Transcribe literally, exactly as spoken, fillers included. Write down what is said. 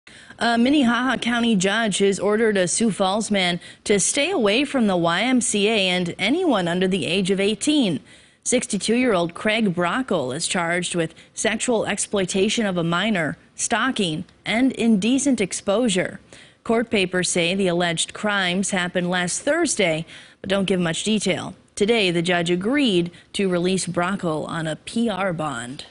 A Minnehaha County judge has ordered a Sioux Falls man to stay away from the Y M C A and anyone under the age of eighteen. sixty-two-year-old Craig Brockle is charged with sexual exploitation of a minor, stalking, and indecent exposure. Court papers say the alleged crimes happened last Thursday, but don't give much detail. Today, the judge agreed to release Brockle on a P R bond.